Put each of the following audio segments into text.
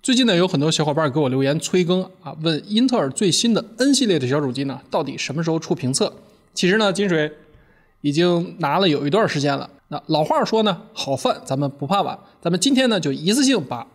最近呢，有很多小伙伴给我留言催更啊，问英特尔最新的 N 系列的小主机呢，到底什么时候出评测？其实呢，金水已经拿了有一段时间了。那老话说呢，好饭咱们不怕晚，咱们今天呢就一次性把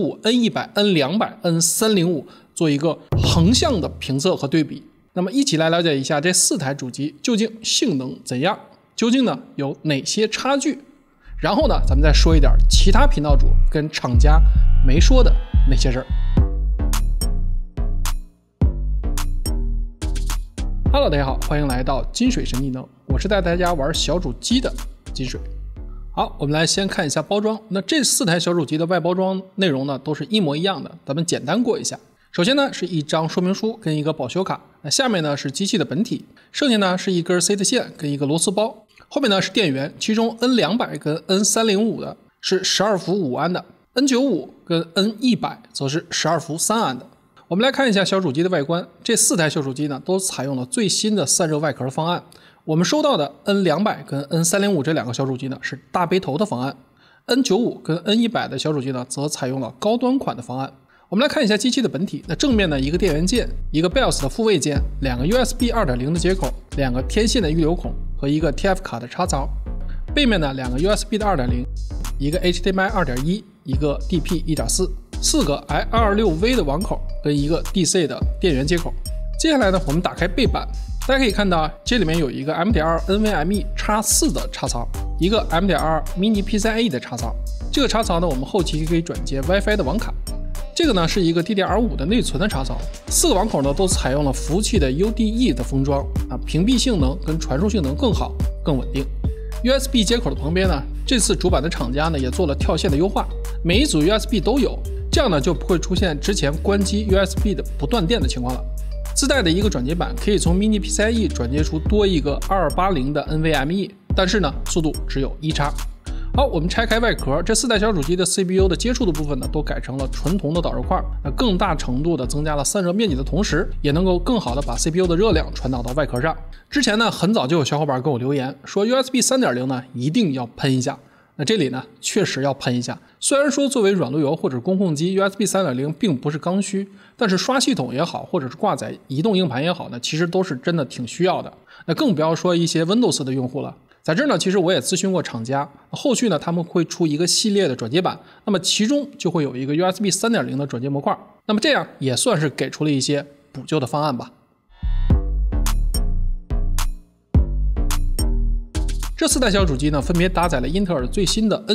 N95、N100、N200、N305做一个横向的评测和对比。那么一起来了解一下这4台主机究竟性能怎样，究竟呢有哪些差距？然后呢，咱们再说一点其他频道主跟厂家没说的那些事儿。Hello， 大家好，欢迎来到金水神技能，我是带大家玩小主机的金水。好，我们来先看一下包装。那这4台小主机的外包装内容呢，都是一模一样的，咱们简单过一下。首先呢，是一张说明书跟一个保修卡，那下面呢是机器的本体，剩下呢是一根 SATA 线跟一个螺丝包。后面呢是电源，其中 N200 跟 N305 的是12伏5安的， N95 跟 N100 则是12伏3安的。我们来看一下小主机的外观，这4台小主机呢都采用了最新的散热外壳方案。我们收到的 N200 跟 N305 这2个小主机呢是大杯头的方案， N95 跟 N100 的小主机呢则采用了高端款的方案。我们来看一下机器的本体，那正面呢一个电源键，一个 BIOS 的复位键，2个 USB 2.0 的接口，2个天线的预留孔和一个 TF 卡的插槽。背面呢2个 USB 的 2.0， 一个 HDMI 2.1， 一个 DP 1.4， 4个 I226V 的网口跟一个 DC 的电源接口。接下来呢，我们打开背板，大家可以看到这里面有一个 M.2 NVMe X4 的插槽，一个 M.2 Mini PCIe 的插槽。这个插槽呢，我们后期可以转接 WiFi 的网卡。这个呢是一个 DDR5 的内存的插槽，4个网口呢都采用了服务器的 UDE 的封装啊，屏蔽性能跟传输性能更好、更稳定。USB 接口的旁边呢，这次主板的厂家呢也做了跳线的优化，每一组 USB 都有，这样呢就不会出现之前关机 USB 的不断电的情况了。自带的一个转接板可以从 Mini PCIe 转接出多一个2280的 NVMe， 但是呢速度只有1插。好，我们拆开外壳，这4台小主机的 CPU 的接触的部分呢，都改成了纯铜的导热块，那更大程度的增加了散热面积的同时，也能够更好的把 CPU 的热量传导到外壳上。之前呢，很早就有小伙伴给我留言说 USB 3.0 呢一定要喷一下，那这里呢确实要喷一下。虽然说作为软路由或者公控机 USB 3.0 并不是刚需，但是刷系统也好，或者是挂载移动硬盘也好呢，其实都是真的挺需要的。那更不要说一些 Windows 的用户了。在这儿呢，其实我也咨询过厂家，后续呢他们会出一个系列的转接板，那么其中就会有一个 USB 3.0 的转接模块，那么这样也算是给出了一些补救的方案吧。这4台小主机呢，分别搭载了英特尔最新的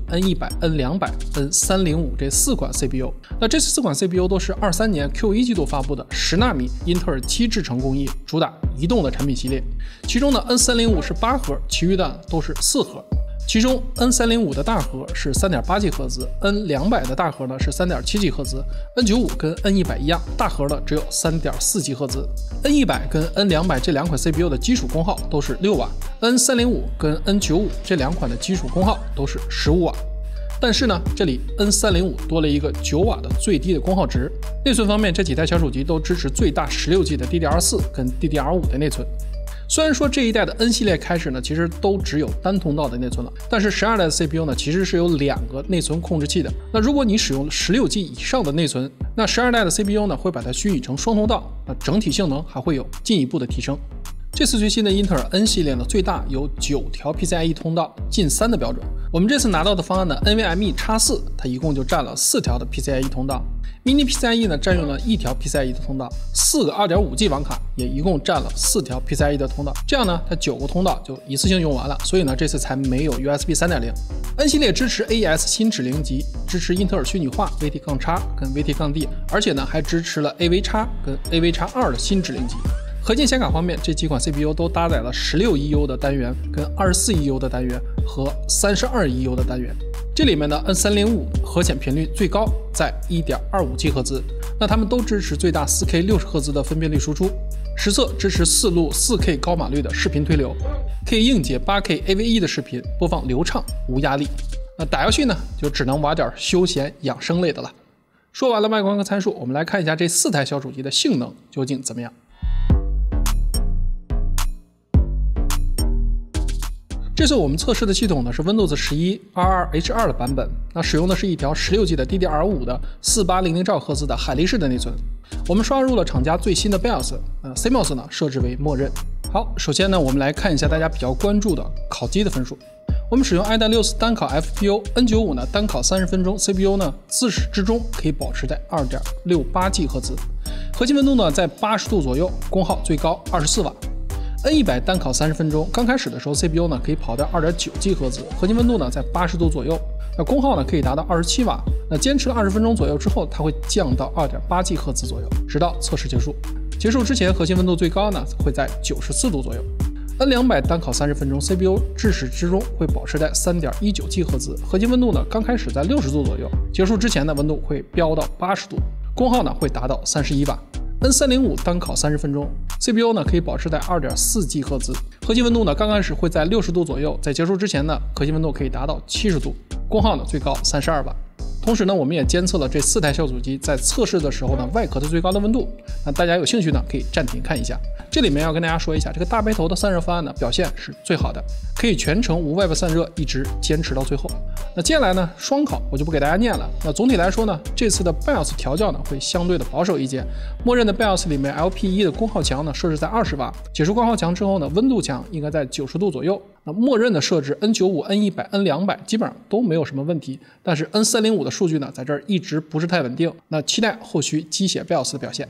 N95、N100、N200、N305 这4款 CPU。那这4款 CPU 都是23年 Q1 季度发布的10纳米英特尔7制程工艺，主打移动的产品系列。其中呢 N305 是8核，其余的都是4核。其中 N305 的大核是 3.8 赫兹， N200 的大核呢是 3.7 赫兹， N95 跟 N100 一样，大核呢只有 3.4 赫兹。N100 跟 N200 这2款 CPU 的基础功耗都是6瓦， N305 跟 N95 这2款的基础功耗都是15瓦。但是呢，这里 N305 多了一个9瓦的最低的功耗值。内存方面，这几台小主机都支持最大16G 的 DDR4 跟 DDR5 的内存。虽然说这一代的 N 系列开始呢，其实都只有单通道的内存了，但是12代的 CPU 呢，其实是有2个内存控制器的。那如果你使用16G 以上的内存，那12代的 CPU 呢，会把它虚拟成双通道，那整体性能还会有进一步的提升。这次最新的英特尔 N 系列呢，最大有9条 PCIe 通道，近3的标准。我们这次拿到的方案呢 ，NVMe X4 它一共就占了4条的 PCIe 通道。Mini PCIe 呢，占用了1条 PCIe 的通道，4个 2.5G 网卡也一共占了4条 PCIe 的通道，这样呢，它9个通道就一次性用完了，所以呢，这次才没有 USB 3.0。N 系列支持 AES 新指令集，支持英特尔虚拟化 VT-X 跟 VT-D， 而且呢，还支持了 AV-X 跟 AV-X2 的新指令集。合金显卡方面，这几款 CPU 都搭载了16 EU 的单元、跟24 EU 的单元和32 EU 的单元。这里面的 N305 核显频率最高在 1.25 GHz， 那它们都支持最大 4K 60赫兹的分辨率输出，实测支持4路 4K 高码率的视频推流，可以硬解 8K AV1 的视频，播放流畅无压力。那打游戏呢，就只能玩点休闲养生类的了。说完了外观和参数，我们来看一下这4台小主机的性能究竟怎么样。 这次我们测试的系统呢是 Windows 11 22H2 的版本，那使用的是一条16G 的 DDR5 的4800兆赫兹的海力士的内存。我们刷入了厂家最新的 BIOS，CMOS 呢设置为默认。好，首先呢我们来看一下大家比较关注的烤机的分数。我们使用 i3 单烤 FPU N95 呢，单烤30分钟 ，CPU 呢自始至终可以保持在 2.68G 赫兹，核心温度呢在80度左右，功耗最高24瓦。N100 单烤30分钟，刚开始的时候 CPU 呢可以跑到 2.9G 赫兹，核心温度呢在80度左右，那功耗呢可以达到27瓦。那坚持了20分钟左右之后，它会降到 2.8G 赫兹左右，直到测试结束。结束之前，核心温度最高呢会在94度左右。N200 单烤30分钟 ，CPU 至始至终会保持在 3.19G 赫兹，核心温度呢刚开始在60度左右，结束之前的温度会飙到80度，功耗呢会达到31瓦。N305 单烤30分钟 ，CPU 呢可以保持在 2.4G 赫兹，核心温度呢刚开始会在60度左右，在结束之前呢，核心温度可以达到70度，功耗呢最高32瓦。同时呢，我们也监测了这4台小主机在测试的时候呢，外壳的最高的温度。那大家有兴趣呢，可以暂停看一下。这里面要跟大家说一下，这个大白头的散热方案呢，表现是最好的，可以全程无外部散热，一直坚持到最后。那接下来呢，双烤我就不给大家念了。那总体来说呢，这次的 BIOS 调教呢，会相对的保守一些。默认的 BIOS 里面 LP1 的功耗墙呢，设置在20瓦，解除功耗墙之后呢，温度墙应该在90度左右。那默认的设置 N95、N100、N200 基本上都没有什么问题，但是 N305 的数据呢，在这儿一直不是太稳定。那期待后续机械 BIOS 的表现。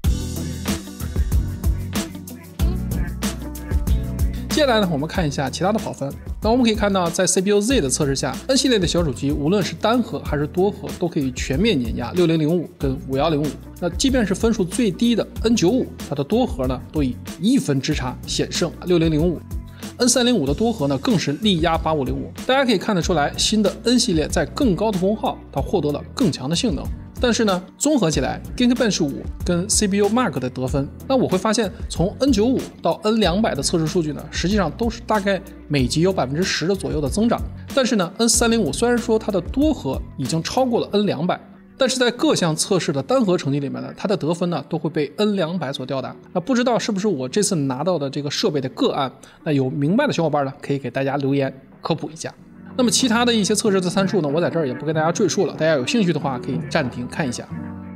接下来呢，我们看一下其他的跑分。那我们可以看到，在 CPU-Z 的测试下 ，N 系列的小主机无论是单核还是多核，都可以全面碾压6005跟5105。那即便是分数最低的 N95， 它的多核呢，都以1分之差险胜6005。N305 的多核呢，更是力压8505。大家可以看得出来，新的 N 系列在更高的功耗，它获得了更强的性能。但是呢，综合起来 Geekbench 5跟 CPU Mark 的得分，那我会发现从 N95 到 N200 的测试数据呢，实际上都是大概每级有10%的左右的增长。但是呢 ，N305 虽然说它的多核已经超过了 N200，但是在各项测试的单核成绩里面呢，它的得分呢都会被 N200 所吊打。那不知道是不是我这次拿到的这个设备的个案？那有明白的小伙伴呢，可以给大家留言科普一下。那么其他的一些测试的参数呢，我在这儿也不跟大家赘述了，大家有兴趣的话可以暂停看一下。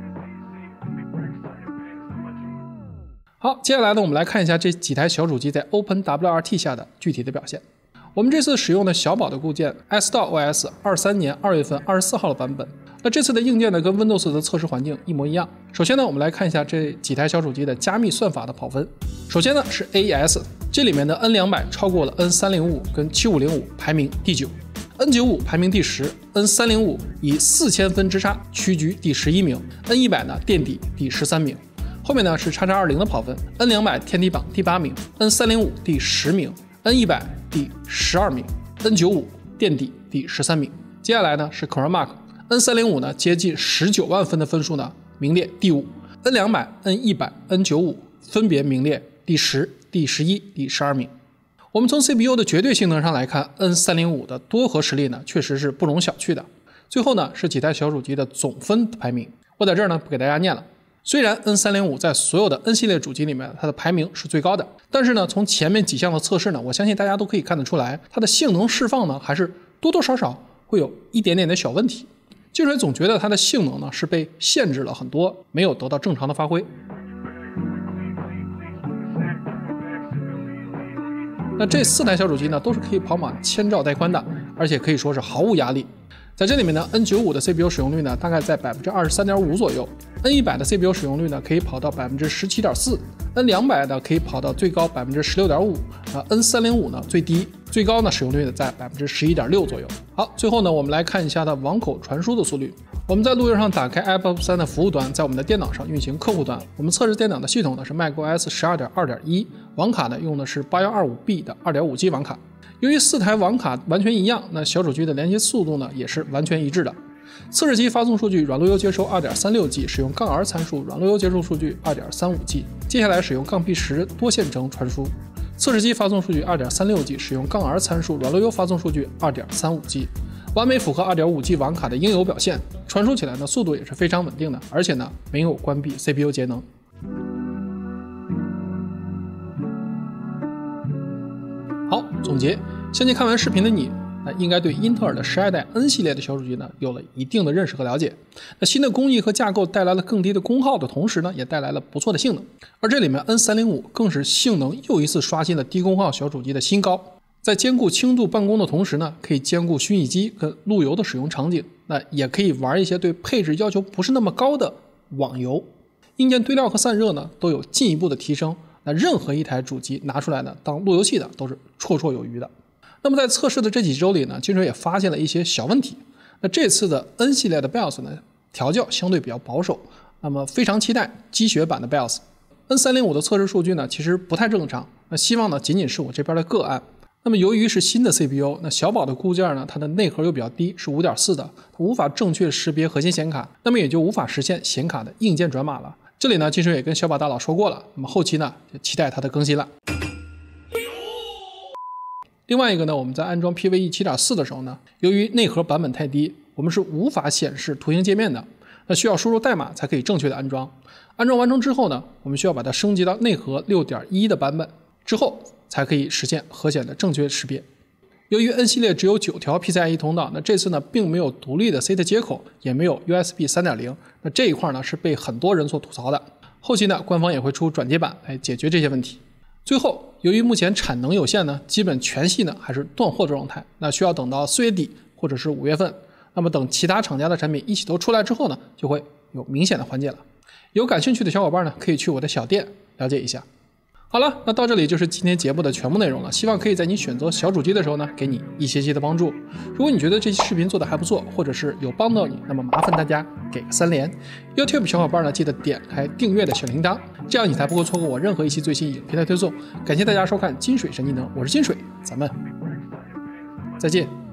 好，接下来呢，我们来看一下这几台小主机在 OpenWRT 下的具体的表现。我们这次使用的小宝的固件 iStock OS 23年2月份24号的版本。那这次的硬件呢，跟 Windows 的测试环境一模一样。首先呢，我们来看一下这几台小主机的加密算法的跑分。首先呢是 AES， 这里面的 N200 超过了 N305 跟7505，排名第9。N95 排名第10 ，N305 以4000分之差屈居第11名 ，N100 呢垫底第13名。后面呢是XXA20的跑分 ，N200 天梯榜第8名 ，N305 第10名 ，N100 第12名 ，N95 垫底第13名。接下来呢是 CoreMark，N305 呢接近19万分的分数呢名列第5 ，N200、N100、N95 分别名列第10、第11、第12名。我们从 CPU 的绝对性能上来看 ，N305 的多核实力呢确实是不容小觑的。最后呢是几台小主机的总分排名，我在这儿呢不给大家念了。虽然 N305 在所有的 N 系列主机里面它的排名是最高的，但是呢从前面几项的测试呢，我相信大家都可以看得出来，它的性能释放呢还是多多少少会有一点点的小问题。金水总觉得它的性能呢是被限制了很多，没有得到正常的发挥。那这4台小主机呢，都是可以跑满1000兆带宽的，而且可以说是毫无压力。在这里面呢 ，N95 的 CPU 使用率呢，大概在 23.5% 左右 ，N100 的 CPU 使用率呢，可以跑到 17.4%，N200 的可以跑到最高 16.5%， N305 呢最低，最高呢使用率呢在 11.6% 左右。好，最后呢，我们来看一下它网口传输的速率。我们在路由上打开 IPv3 的服务端，在我们的电脑上运行客户端。我们测试电脑的系统呢是 macOS 12.2.1， 网卡呢用的是 8125B 的 2.5G 网卡。由于4台网卡完全一样，那小主机的连接速度呢也是完全一致的。测试机发送数据软路由接收 2.36G， 使用-R 参数软路由接收数据 2.35G。接下来使用-P10 多线程传输。测试机发送数据 2.36G， 使用-R 参数软路由发送数据 2.35G。完美符合 2.5G 网卡的应有表现，传输起来呢速度也是非常稳定的，而且呢没有关闭 CPU 节能。好，总结相信看完视频的你，应该对英特尔的12代 N 系列的小主机呢有了一定的认识和了解。那新的工艺和架构带来了更低的功耗的同时呢，也带来了不错的性能。而这里面 N305 更是性能又一次刷新了低功耗小主机的新高。在兼顾轻度办公的同时呢，可以兼顾虚拟机跟路由的使用场景，那也可以玩一些对配置要求不是那么高的网游。硬件堆料和散热呢都有进一步的提升，那任何一台主机拿出来呢当路由器的都是绰绰有余的。那么在测试的这几周里呢，金水也发现了一些小问题。那这次的 N 系列的 BIOS 呢调教相对比较保守，那么非常期待积雪版的 BIOS。 N305 的测试数据呢其实不太正常，那希望呢仅仅是我这边的个案。那么由于是新的 CPU， 那小宝的固件呢它的内核又比较低，是 5.4 的，它无法正确识别核心显卡，那么也就无法实现显卡的硬件转码了。这里呢金水也跟小宝大佬说过了，那么后期呢就期待它的更新了。另外一个呢，我们在安装 PVE 7.4 的时候呢，由于内核版本太低，我们是无法显示图形界面的，那需要输入代码才可以正确的安装。安装完成之后呢，我们需要把它升级到内核 6.1 的版本之后，才可以实现核显的正确识别。由于 N 系列只有9条 PCIe 通道，那这次呢并没有独立的 SATA 接口，也没有 USB 3.0， 那这一块呢是被很多人所吐槽的。后期呢官方也会出转接版来解决这些问题。最后，由于目前产能有限呢，基本全系呢还是断货状态，那需要等到4月底或者是5月份。那么等其他厂家的产品一起都出来之后呢，就会有明显的缓解了。有感兴趣的小伙伴呢，可以去我的小店了解一下。好了，那到这里就是今天节目的全部内容了，希望可以在你选择小主机的时候呢，给你一些的帮助。如果你觉得这期视频做的还不错，或者是有帮到你，那么麻烦大家给个3连。YouTube 小伙伴呢，记得点开订阅的小铃铛，这样你才不会错过我任何一期最新影片的推送。感谢大家收看金水神技能，我是金水，咱们再见。